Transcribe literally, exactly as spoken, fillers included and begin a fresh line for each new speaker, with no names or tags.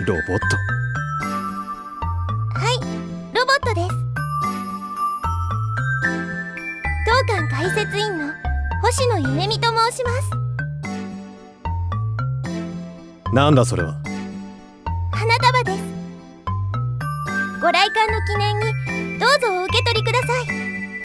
ロボット。
はい、ロボットです。当館解説員の星野ゆめみと申します。
なんだそれは。
花束です。ご来館の記念に